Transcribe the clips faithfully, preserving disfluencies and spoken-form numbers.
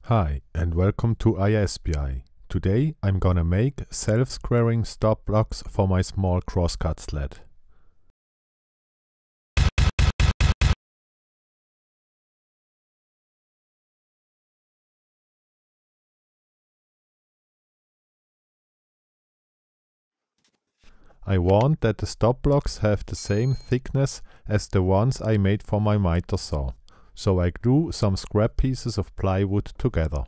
Hi and welcome to I S B I. Today I'm gonna make self-squaring stop blocks for my small crosscut sled. I want that the stop blocks have the same thickness as the ones I made for my miter saw, so I glue some scrap pieces of plywood together.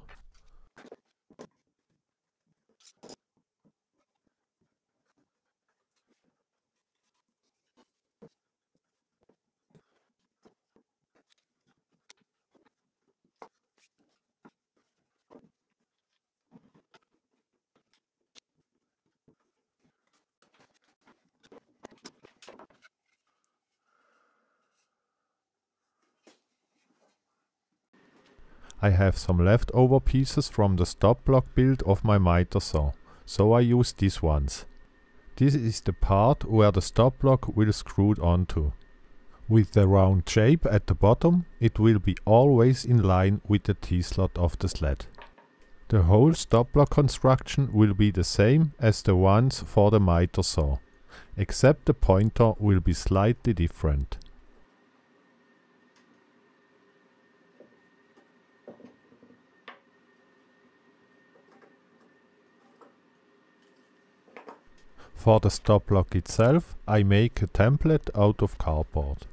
I have some leftover pieces from the stop block build of my miter saw, so I use these ones. This is the part where the stop block will screw onto. With the round shape at the bottom, it will be always in line with the T-slot of the sled. The whole stop block construction will be the same as the ones for the miter saw, except the pointer will be slightly different. For the stop block itself, I make a template out of cardboard.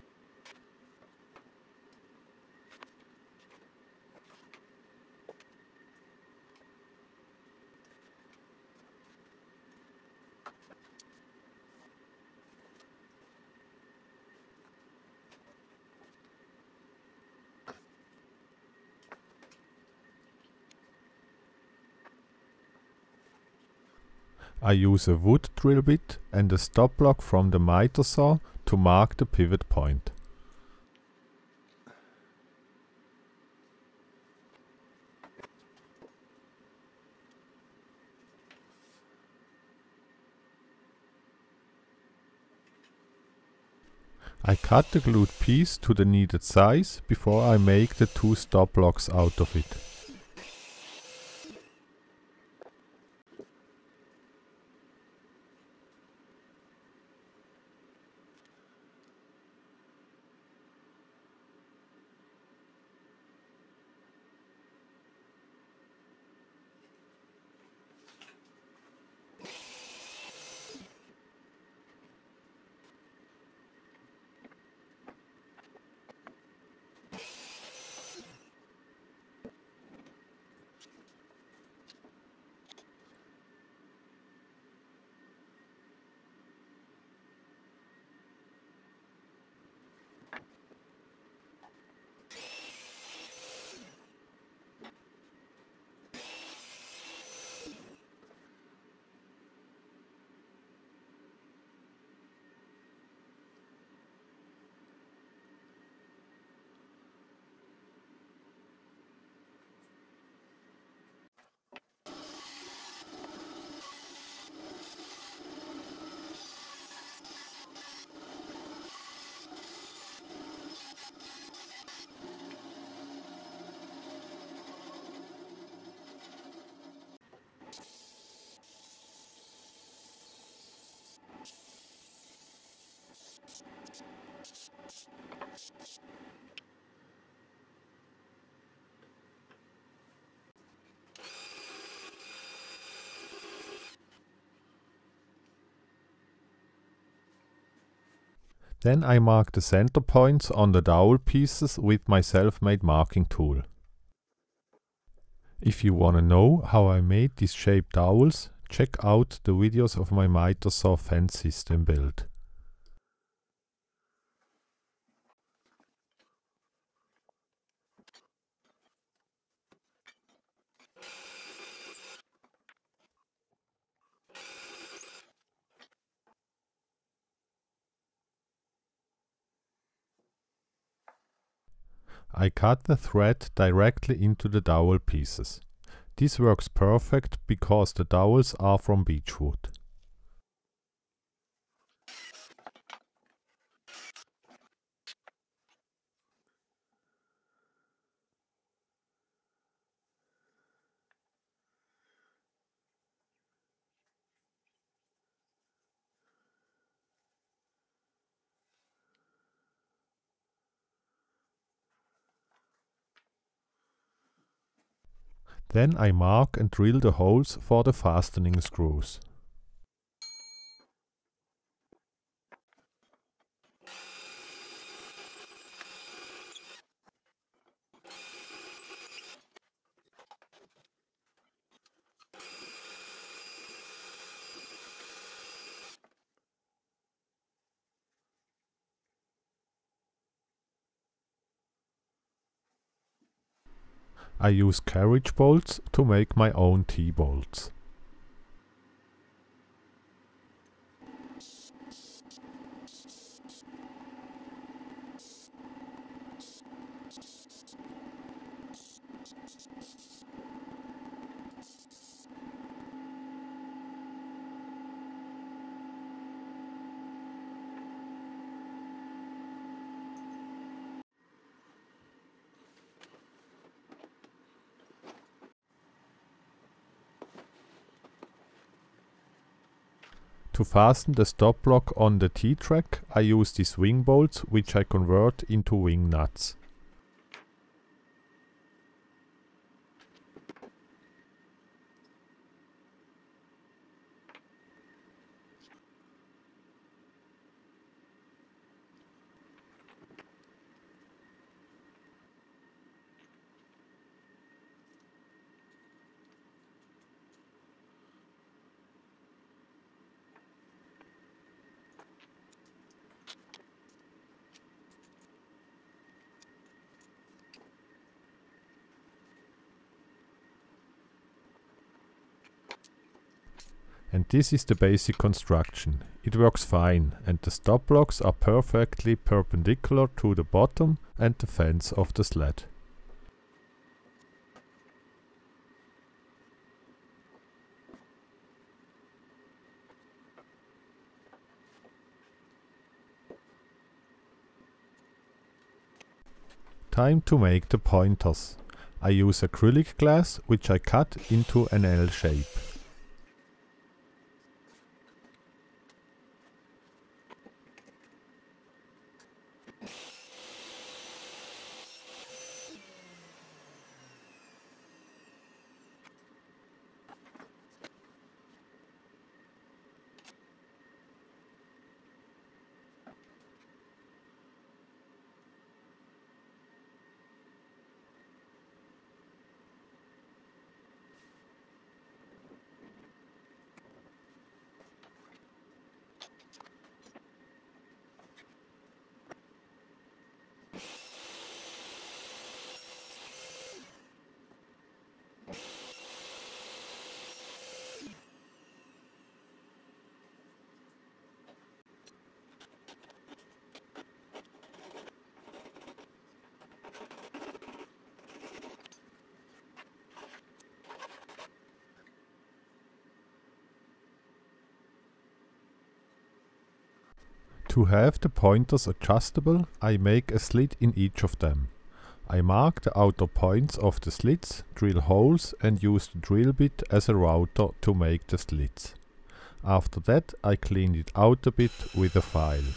I use a wood drill bit and a stop block from the miter saw to mark the pivot point. I cut the glued piece to the needed size before I make the two stop blocks out of it. Then I mark the center points on the dowel pieces with my self-made marking tool. If you wanna know how I made these shaped dowels, check out the videos of my miter saw fence system build. I cut the thread directly into the dowel pieces. This works perfect because the dowels are from beechwood. Then I mark and drill the holes for the fastening screws. I use carriage bolts to make my own T-bolts. To fasten the stop block on the T-track, I use these wing bolts, which I convert into wing nuts. And this is the basic construction. It works fine, and the stop blocks are perfectly perpendicular to the bottom and the fence of the sled. Time to make the pointers. I use acrylic glass, which I cut into an L shape. To have the pointers adjustable, I make a slit in each of them. I mark the outer points of the slits, drill holes and use the drill bit as a router to make the slits. After that I clean it out a bit with a file.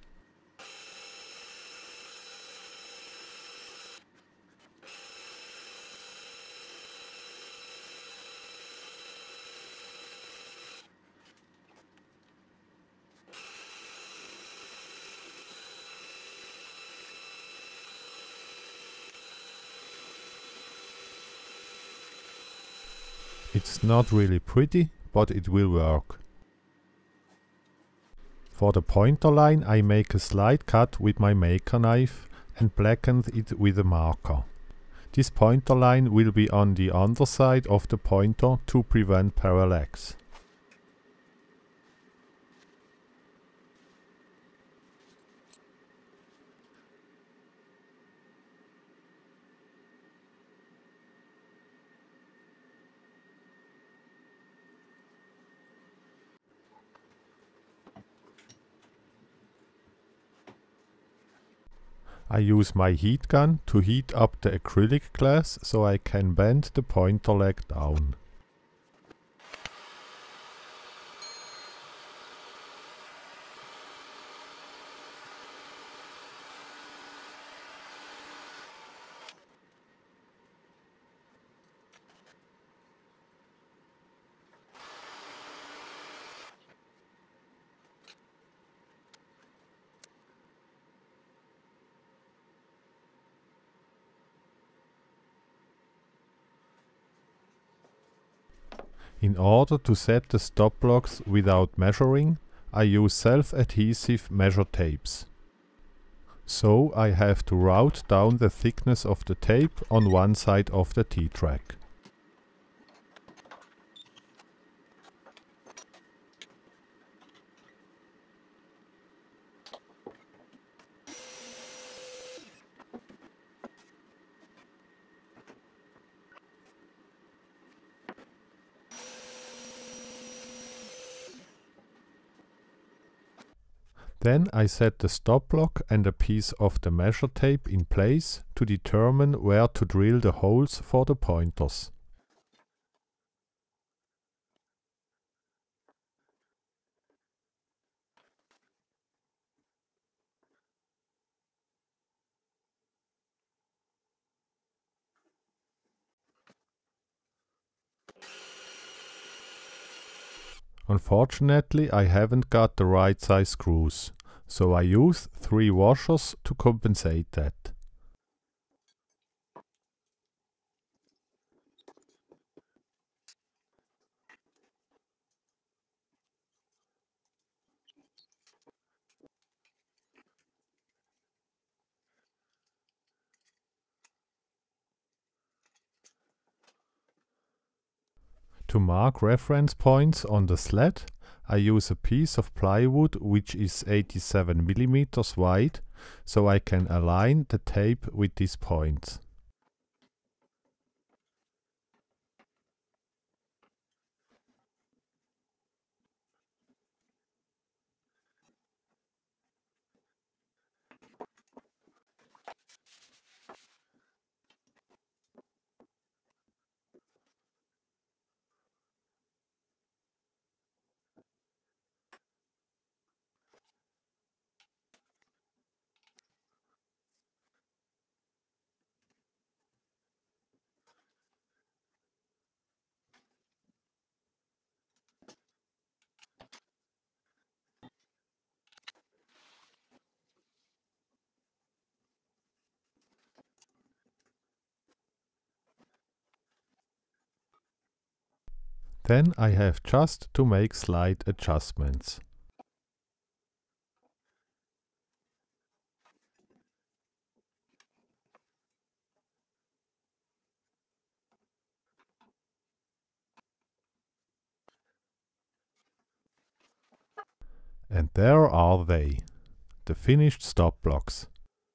It's not really pretty, but it will work. For the pointer line I make a slight cut with my maker knife and blacken it with a marker. This pointer line will be on the underside of the pointer to prevent parallax. I use my heat gun to heat up the acrylic glass so I can bend the pointer leg down. In order to set the stop blocks without measuring, I use self-adhesive measure tapes. So I have to route down the thickness of the tape on one side of the T-track. Then I set the stop block and a piece of the measure tape in place to determine where to drill the holes for the pointers. Unfortunately, I haven't got the right size screws, so I use three washers to compensate that. To mark reference points on the sled, I use a piece of plywood which is eighty-seven millimeters wide, so I can align the tape with these points. Then I have just to make slight adjustments. And there are they, the finished stop blocks.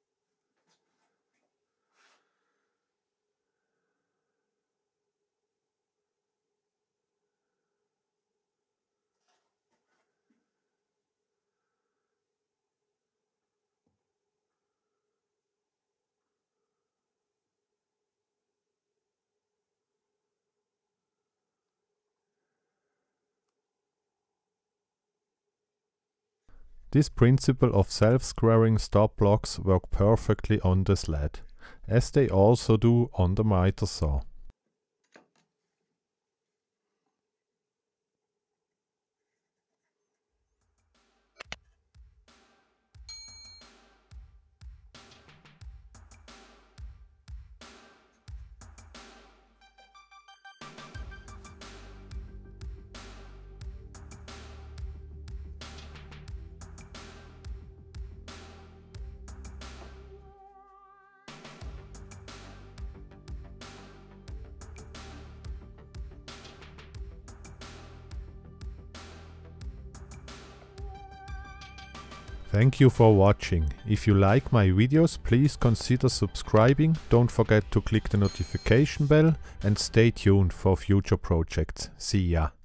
This principle of self-squaring stop blocks work perfectly on the sled, as they also do on the miter saw. Thank you for watching. If you like my videos, please consider subscribing, don't forget to click the notification bell and stay tuned for future projects. See ya!